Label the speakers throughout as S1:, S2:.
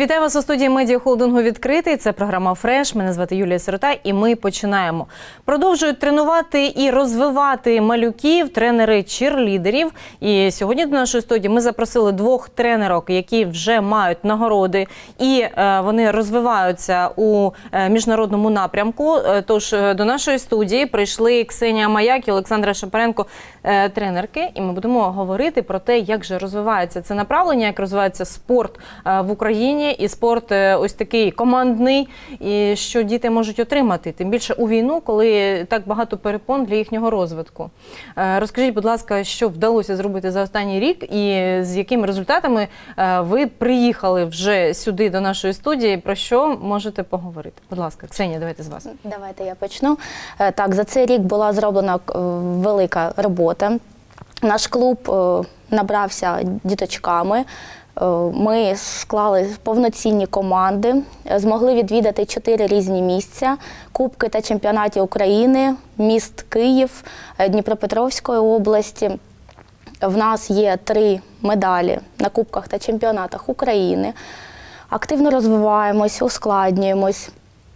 S1: Вітаю вас у студії медіахолдингу «Відкритий». Це програма «Фреш». Мене звати Юлія Сирота і ми починаємо. Продовжують тренувати і розвивати малюків тренери-чірлідерів. І сьогодні до нашої студії ми запросили двох тренерок, які вже мають нагороди. І вони розвиваються у міжнародному напрямку. Тож до нашої студії прийшли Ксенія Маяк і Олександра Шапаренко, тренерки. І ми будемо говорити про те, як же розвивається це направлення, як розвивається спорт в Україні. І спорт ось такий командний, і що діти можуть отримати, тим більше у війну, коли так багато перепон для їхнього розвитку. Розкажіть, будь ласка, що вдалося зробити за останній рік і з якими результатами ви приїхали вже сюди до нашої студії, про що можете поговорити? Будь ласка, Ксенія, давайте з вас.
S2: Давайте я почну. Так, за цей рік була зроблена велика робота. Наш клуб набрався діточками. Ми склали повноцінні команди, змогли відвідати 4 різні місця, кубки та чемпіонати України, міст Київ, Дніпропетровської області. В нас є 3 медалі на кубках та чемпіонатах України. Активно розвиваємось, ускладнюємось.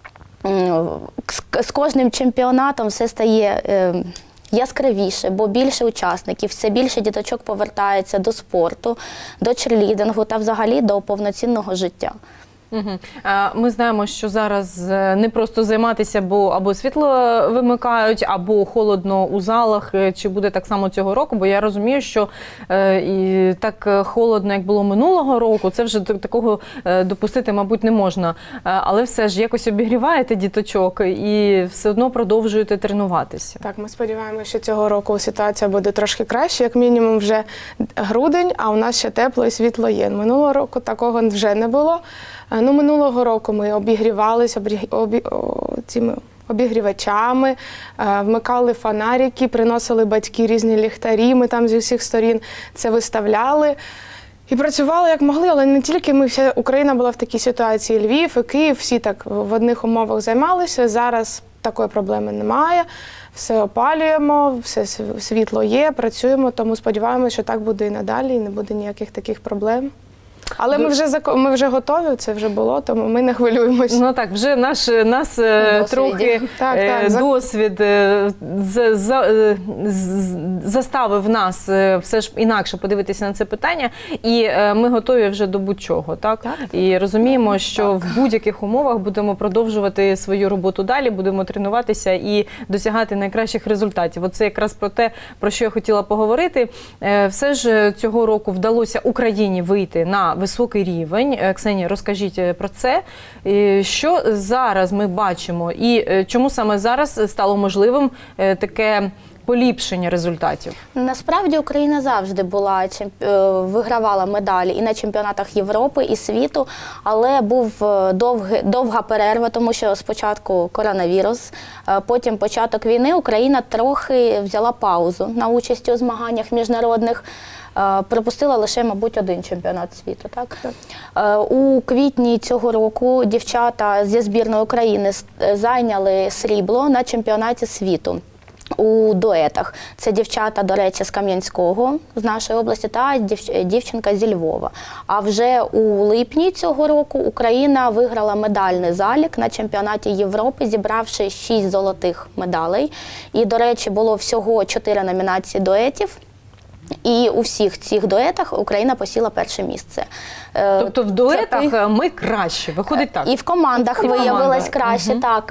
S2: З кожним чемпіонатом все стає яскравіше, бо більше учасників, все більше діточок повертається до спорту, до черлідингу та взагалі до повноцінного життя.
S1: Ми знаємо, що зараз не просто займатися, бо або світло вимикають, або холодно у залах. Чи буде так само цього року? Бо я розумію, що і так холодно, як було минулого року, це вже такого допустити, мабуть, не можна. Але все ж якось обігріваєте діточок і все одно продовжуєте тренуватися.
S3: Так, ми сподіваємося, що цього року ситуація буде трошки краще. Як мінімум вже грудень, а у нас ще тепло і світло є. Минулого року такого вже не було. Минулого року ми обігрівалися цими обігрівачами, вмикали фонарики, приносили батьки різні ліхтарі, ми там зі всіх сторін це виставляли. І працювали як могли, але не тільки ми, вся Україна була в такій ситуації, Львів і Київ, всі так в одних умовах займалися. Зараз такої проблеми немає, все опалюємо, все світло є, працюємо, тому сподіваємося, що так буде і надалі, і не буде ніяких таких проблем. Але ми вже готові, це вже було, тому ми не хвилюємося.
S1: Ну так, вже нас трохи досвід заставив нас все ж інакше подивитися на це питання, і ми готові вже до будь-чого, так? І розуміємо, що в будь-яких умовах будемо продовжувати свою роботу далі, будемо тренуватися і досягати найкращих результатів. Оце якраз про те, про що я хотіла поговорити. Все ж цього року вдалося Україні вийти на високий рівень. Ксенія, розкажіть про це. Що зараз ми бачимо і чому саме зараз стало можливим таке поліпшення результатів?
S2: Насправді Україна завжди вигравала медалі і на чемпіонатах Європи, і світу, але був довга перерва, тому що спочатку коронавірус, потім початок війни, Україна трохи взяла паузу на участь у змаганнях міжнародних. Пропустила лише, мабуть, 1 чемпіонат світу. Так? У квітні цього року дівчата зі збірної України зайняли срібло на чемпіонаті світу у дуетах. Це дівчата, до речі, з Кам'янського, з нашої області, та дівчинка зі Львова. А вже у липні цього року Україна виграла медальний залік на чемпіонаті Європи, зібравши 6 золотих медалей. І, до речі, було всього 4 номінації дуетів. І у всіх цих дуетах Україна посіла 1-е місце.
S1: Тобто в дуетах ми краще, виходить так?
S2: І в командах виявилось краще, так.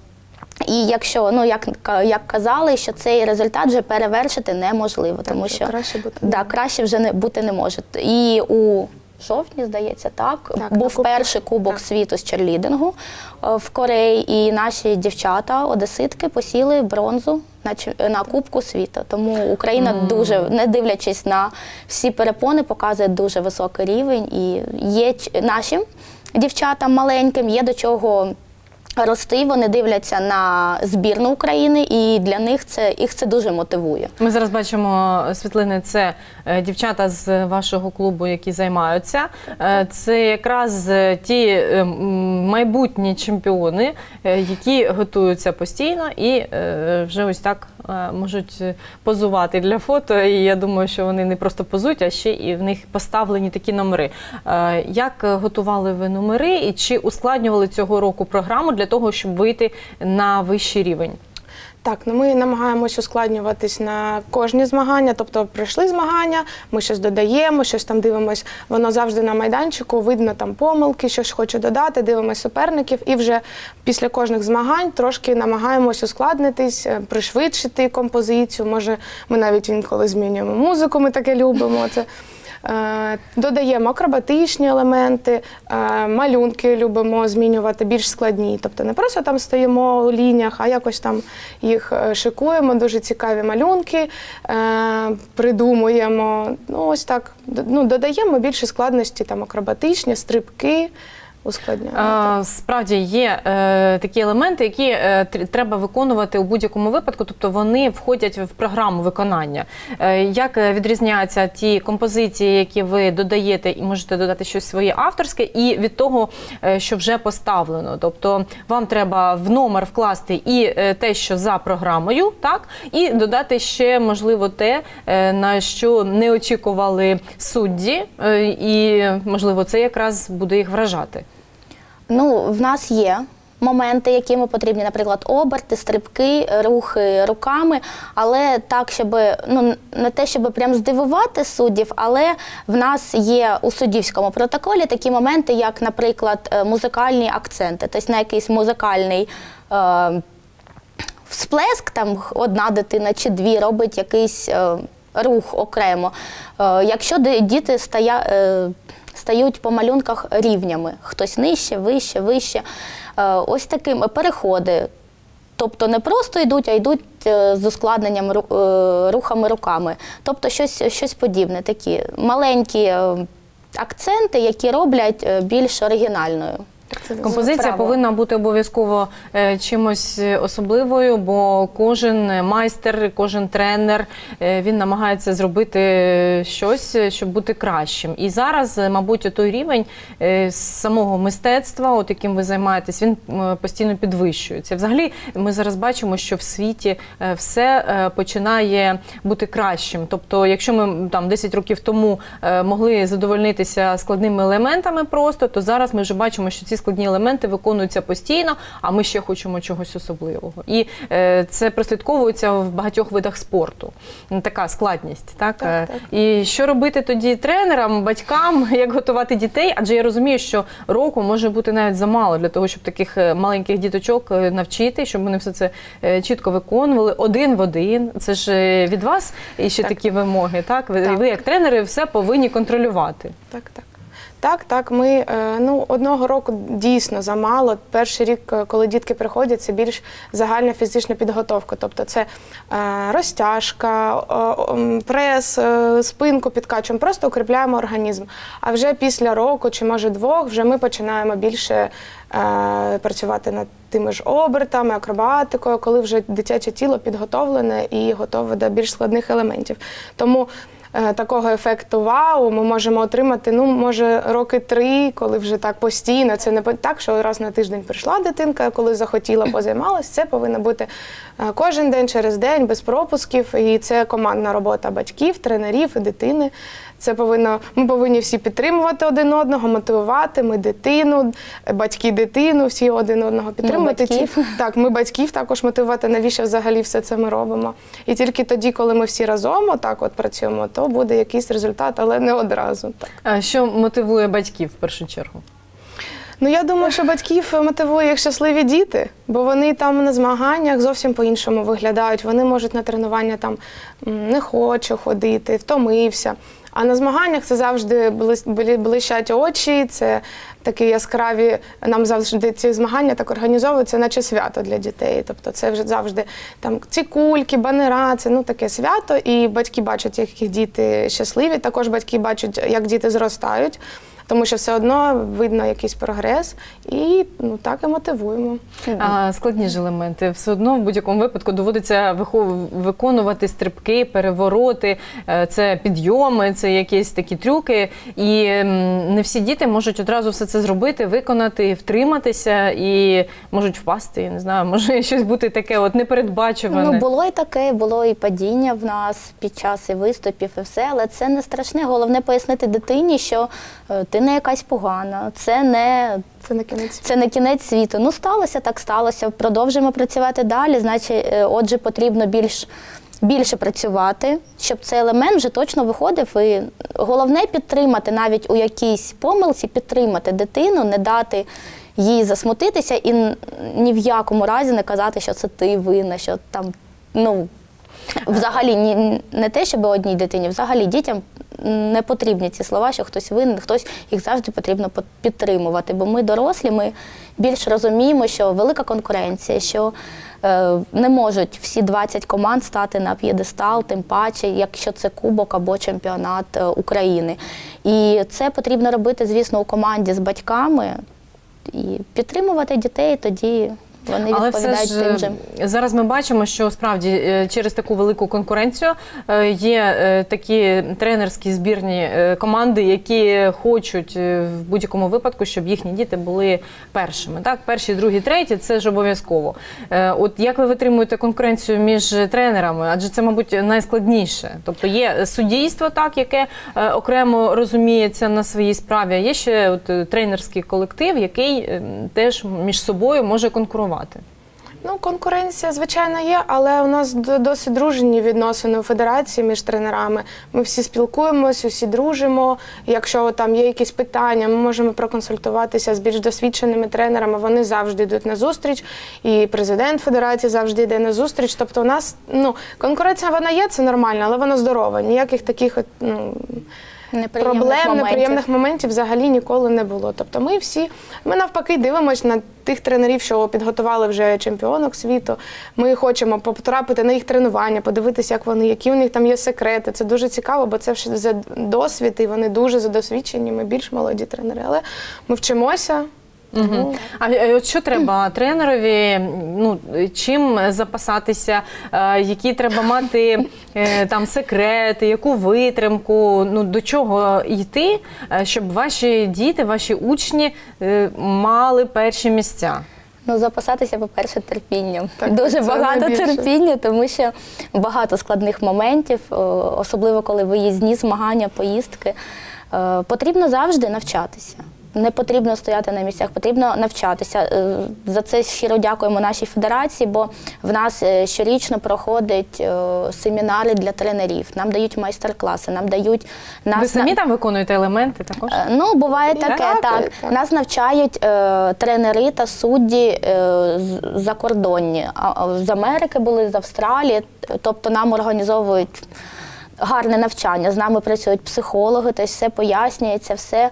S2: І якщо, як казали, що цей результат вже перевершити неможливо, тому що краще вже бути не може. І у жовтні, здається, був перший кубок світу з черлідингу в Кореї, і наші дівчата, одеситки, посіли бронзу на Кубку світу. Тому Україна дуже, не дивлячись на всі перепони, показує дуже високий рівень. І є нашим дівчатам маленьким, є до чого рости, вони дивляться на збірну України, і для них їх це дуже мотивує.
S1: Ми зараз бачимо світлини, це дівчата з вашого клубу, які займаються. Це якраз ті майбутні чемпіони, які готуються постійно і вже ось так можуть позувати для фото. І я думаю, що вони не просто позують, а ще і в них поставлені такі номери. Як готували ви номери і чи ускладнювали цього року програму для того, щоб вийти на вищий рівень?
S3: Так, ну ми намагаємось ускладнюватись на кожні змагання, тобто прийшли змагання, ми щось додаємо, щось там дивимось, воно завжди на майданчику, видно там помилки, щось хочу додати, дивимось суперників і вже після кожних змагань трошки намагаємось ускладнитись, пришвидшити композицію, може ми навіть інколи змінюємо музику, ми таке любимо. Додаємо акробатичні елементи, малюнки любимо змінювати більш складні. Тобто не просто там стоїмо у лініях, а якось там їх шикуємо, дуже цікаві малюнки, придумуємо. Ну, ось так, додаємо більше складності, там акробатичні, стрибки.
S1: Справді є такі елементи, які треба виконувати у будь-якому випадку, тобто вони входять в програму виконання. Як відрізняються ті композиції, які ви додаєте і можете додати щось своє авторське, і від того, що вже поставлено? Тобто вам треба в номер вкласти і те, що за програмою, так, і додати ще, можливо, те, на що не очікували судді, і, можливо, це якраз буде їх вражати.
S2: Ну, в нас є моменти, якими потрібні, наприклад, оберти, стрибки, рухи руками, але так, щоб, ну, не те, щоб прям здивувати суддів, але в нас є у суддівському протоколі такі моменти, як, наприклад, музикальні акценти, тобто на якийсь музикальний всплеск, там одна дитина чи дві робить якийсь рух окремо. Якщо діти стають по малюнках рівнями, хтось нижче, вище, вище. Ось такими переходи. Тобто не просто йдуть, а йдуть з ускладненням рухами руками. Тобто щось подібне, такі маленькі акценти, які роблять більш оригінальною.
S1: Композиція повинна бути обов'язково чимось особливою, бо кожен майстер, кожен тренер, він намагається зробити щось, щоб бути кращим. І зараз, мабуть, той рівень самого мистецтва, от яким ви займаєтесь, він постійно підвищується. Взагалі, ми зараз бачимо, що в світі все починає бути кращим. Тобто, якщо ми там 10 років тому могли задовольнитися складними елементами просто, то зараз ми вже бачимо, що ці складні елементи виконуються постійно, а ми ще хочемо чогось особливого. І це прослідковується в багатьох видах спорту. Така складність. Так? І що робити тоді тренерам, батькам, як готувати дітей? Адже я розумію, що року може бути навіть замало для того, щоб таких маленьких діточок навчити, щоб вони все це чітко виконували, один в один. Це ж від вас і ще такі вимоги, так? Ви як тренери все повинні контролювати.
S3: Так, ми одного року дійсно замало. Перший рік, коли дітки приходять, це більш загальна фізична підготовка. Тобто це розтяжка, прес, спинку підкачуємо, просто укріпляємо організм. А вже після року чи, може, двох, вже ми починаємо більше працювати над тими ж обертами, акробатикою, коли вже дитяче тіло підготовлене і готове до більш складних елементів. Тому такого ефекту вау ми можемо отримати, може, роки 3, коли вже так постійно. Це не так, що раз на тиждень прийшла дитинка, коли захотіла, позаймалась. Це повинно бути кожен день, через день, без пропусків. І це командна робота батьків, тренерів і дитини. Ми повинні всі підтримувати один одного, мотивувати, ми дитину, батьки дитину, всі один одного підтримувати. Ми батьків також мотивувати, навіщо взагалі все це ми робимо. І тільки тоді, коли ми всі разом отак от працюємо, то буде якийсь результат, але не одразу.
S1: А що мотивує батьків в першу чергу?
S3: Я думаю, що батьків мотивує як щасливі діти, бо вони там на змаганнях зовсім по-іншому виглядають. Вони можуть на тренування там не хочу ходити, втомився. А на змаганнях це завжди блищать очі, це такі яскраві, нам завжди ці змагання так організовуються, наче свято для дітей. Тобто це вже завжди там ці кульки, банера, це таке свято, і батьки бачать, як їх діти щасливі, також батьки бачать, як діти зростають. Тому що все одно видно якийсь прогрес і так і мотивуємо.
S1: А складні ж елементи? Все одно в будь-якому випадку доводиться виконувати стрибки, перевороти, це підйоми, це якісь такі трюки. І не всі діти можуть одразу все це зробити, виконати, втриматися і можуть впасти, я не знаю, може щось бути таке от непередбачуване.
S2: Ну, було і таке, було і падіння в нас під час і виступів, і все, але це не страшне. Головне пояснити дитині, що ти не якась погана, це не кінець світу. Ну, сталося, так сталося. Продовжуємо працювати далі, значить, отже, потрібно більше працювати, щоб цей елемент вже точно виходив. І головне підтримати навіть у якійсь помилці, підтримати дитину, не дати їй засмутитися і ні в якому разі не казати, що це ти винна, що там, ну, взагалі не те, щоб одній дитині, взагалі дітям не потрібні ці слова, що хтось винен, хтось, їх завжди потрібно підтримувати, бо ми дорослі, ми більш розуміємо, що велика конкуренція, що не можуть всі 20 команд стати на п'єдестал, тим паче, якщо це кубок або чемпіонат України. І це потрібно робити, звісно, у команді з батьками і підтримувати дітей, тоді вони відповідають тим же.
S1: Зараз ми бачимо, що справді через таку велику конкуренцію є такі тренерські збірні команди, які хочуть в будь-якому випадку, щоб їхні діти були першими. Так? Перші, другі, треті – це ж обов'язково. От як ви витримуєте конкуренцію між тренерами? Адже це, мабуть, найскладніше. Тобто є суддівство, так, яке окремо розуміється на своїй справі, а є ще от тренерський колектив, який теж між собою може конкурувати.
S3: Ну, конкуренція, звичайно, є, але у нас досить дружні відносини у федерації між тренерами. Ми всі спілкуємось, усі дружимо. Якщо там є якісь питання, ми можемо проконсультуватися з більш досвідченими тренерами. Вони завжди йдуть на зустріч, і президент федерації завжди йде на зустріч. Тобто у нас, ну, конкуренція вона є, це нормально, але вона здорова. Ніяких таких, ну, неприємних моментів взагалі ніколи не було. Тобто ми навпаки дивимося на тих тренерів, що підготували вже чемпіонок світу. Ми хочемо потрапити на їх тренування, подивитися, як вони, які у них там є секрети. Це дуже цікаво, бо це вже досвід, і вони дуже задосвідчені, ми більш молоді тренери. Але ми вчимося.
S1: Угу. А от що треба тренерові, ну, чим запасатися, які треба мати там секрети, яку витримку, ну, до чого йти, щоб ваші діти, ваші учні мали перші місця?
S2: Ну, запасатися, по-перше, терпінням. Так, дуже багато терпіння, тому що багато складних моментів, особливо коли виїзні змагання, поїздки. Потрібно завжди навчатися. Не потрібно стояти на місцях, потрібно навчатися. За це щиро дякуємо нашій федерації, бо в нас щорічно проходять семінари для тренерів, нам дають майстер-класи, нам дають...
S1: Ви самі там виконуєте елементи також?
S2: Ну, буває таке, так. Нас навчають тренери та судді закордонні. З Америки були, з Австралії, тобто нам організовують гарне навчання, з нами працюють психологи, тобто все пояснюється, все.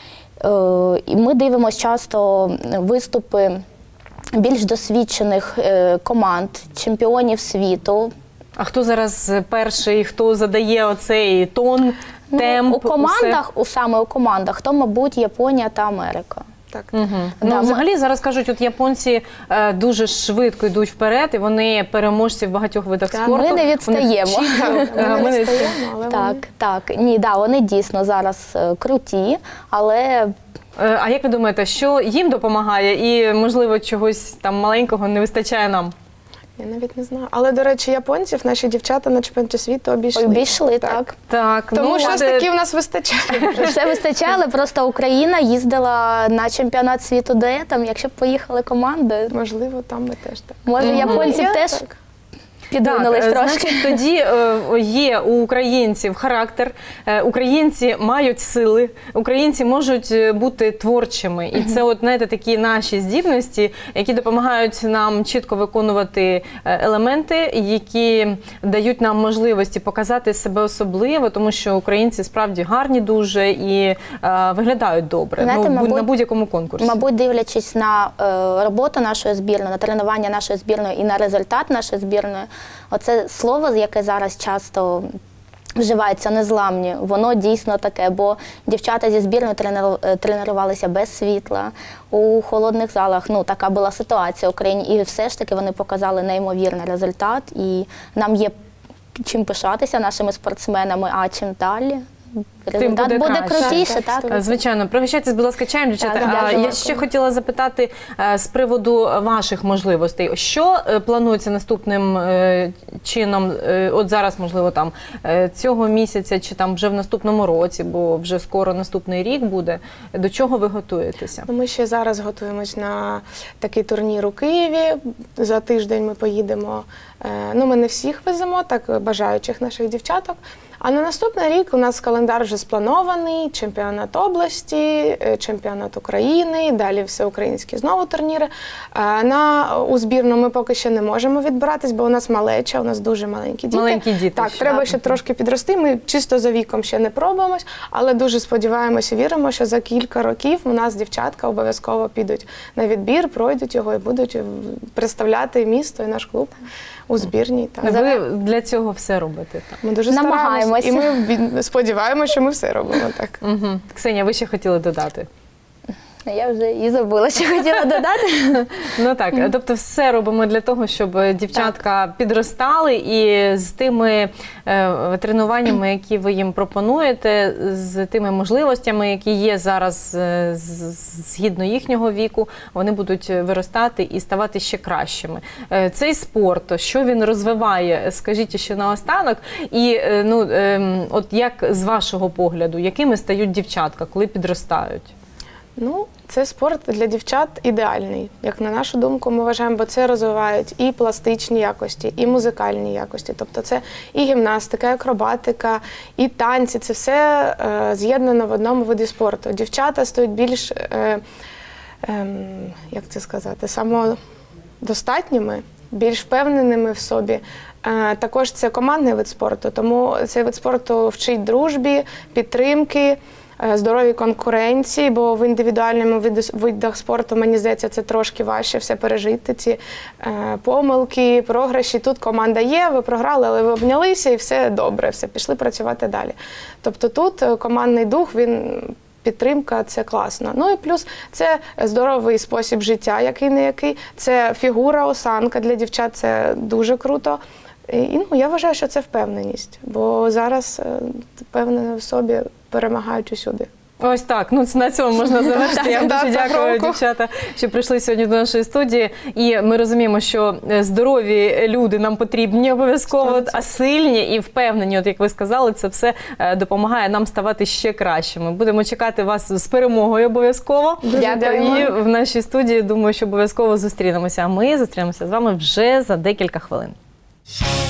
S2: І ми дивимося часто виступи більш досвідчених команд, чемпіонів світу.
S1: А хто зараз перший, хто задає оцей тон, темп?
S2: У командах, саме у командах, то, мабуть, Японія та Америка.
S3: Так.
S1: Угу. Ну, взагалі, зараз кажуть, от японці дуже швидко йдуть вперед, і вони переможці в багатьох видах спорту.
S2: Ми не відстаємо.
S3: Ми не відстаємо, але
S2: так. Ні, вони дійсно зараз круті, але...
S1: А як ви думаєте, що їм допомагає і, можливо, чогось там маленького не вистачає нам?
S3: Я навіть не знаю. Але, до речі, японців наші дівчата на чемпіонаті світу обійшли.
S2: Обійшли, так.
S3: Тому що таки в нас вистачає.
S2: Все вистачає, але просто Україна їздила на чемпіонат світу дуетом. Якщо б поїхали команди...
S3: Можливо, там ми теж так.
S2: Може, японці теж... підвинулись трошки.
S1: Значить, тоді є у українців характер, українці мають сили, українці можуть бути творчими. І це, от, знаєте, такі наші здібності, які допомагають нам чітко виконувати елементи, які дають нам можливості показати себе особливо, тому що українці справді гарні дуже і виглядають добре.
S2: Знаєте,
S1: на будь-якому конкурсі.
S2: Мабуть, дивлячись на роботу нашої збірної, на тренування нашої збірної і на результат нашої збірної, оце слово, яке зараз часто вживається, незламні, воно дійсно таке, бо дівчата зі збірною тренувалися без світла, у холодних залах, ну, така була ситуація в Україні, і все ж таки вони показали неймовірний результат, і нам є чим пишатися нашими спортсменами, а чим далі, результат буде
S1: краще.
S2: крутіше.
S3: Так,
S2: Так.
S1: Звичайно, пригощайтесь, будь ласка, чаєм, дівчата.
S2: Так,
S1: А
S2: дякую.
S1: я ще хотіла запитати з приводу ваших можливостей. Що планується наступним чином, от зараз, можливо, там цього місяця, чи там вже в наступному році, бо вже скоро наступний рік буде. До чого ви готуєтеся?
S3: Ми ще зараз готуємось на такий турнір у Києві. За тиждень ми поїдемо. Ми не всіх веземо, так бажаючих наших дівчаток. А на наступний рік у нас календар вже спланований, чемпіонат області, чемпіонат України, далі всеукраїнські знову турніри. У збірну ми поки що не можемо відбиратись, бо у нас малеча, у нас дуже маленькі діти.
S1: Маленькі діти
S3: Так,
S1: ще,
S3: треба
S1: так.
S3: ще трошки підрости, ми чисто за віком ще не пробуємось, але дуже сподіваємося і віримо, що за кілька років у нас дівчатка обов'язково підуть на відбір, пройдуть його і будуть представляти місто і наш клуб у збірній. Так.
S1: Ви для цього все робите. Так.
S3: Ми дуже
S2: Намагаємося.
S3: стараємось, і ми сподіваємося, що ми все робимо так.
S1: Угу. Ксенія, ви ще хотіли додати?
S2: Я вже і забула, що хотіла додати.
S1: Ну так, тобто все робимо для того, щоб дівчатка підростали і з тими тренуваннями, які ви їм пропонуєте, з тими можливостями, які є зараз згідно їхнього віку, вони будуть виростати і ставати ще кращими. Цей спорт, що він розвиває, скажіть ще наостанок, і от як з вашого погляду, якими стають дівчатка, коли підростають?
S3: Це спорт для дівчат ідеальний, як на нашу думку, ми вважаємо, бо це розвивають і пластичні якості, і музикальні якості. Тобто це і гімнастика, і акробатика, і танці. Це все з'єднано в одному виді спорту. Дівчата стають більш, як це сказати, самодостатніми, більш впевненими в собі. Також це командний вид спорту, тому цей вид спорту вчить дружбі, підтримки, здоровій конкуренції, бо в індивідуальному видах спорту, мені здається, це трошки важче все пережити, ці помилки, програші. Тут команда є, ви програли, але ви обнялися і все добре, все, пішли працювати далі. Тобто тут командний дух, підтримка – це класно. І плюс це здоровий спосіб життя, який-не-який, це фігура, осанка для дівчат, це дуже круто. І я вважаю, що це впевненість, бо зараз впевнені в собі перемагають усюди.
S1: Ось так, на цьому можна завершити. Я вам дуже дякую, дівчата, що прийшли сьогодні до нашої студії. І ми розуміємо, що здорові люди нам потрібні обов'язково, а сильні і впевнені, от як ви сказали, це все допомагає нам ставати ще кращими. Будемо чекати вас з перемогою обов'язково.
S3: Дякуємо.
S1: І в нашій студії, думаю, що обов'язково зустрінемося. А ми зустрінемося з вами вже за декілька хвилин.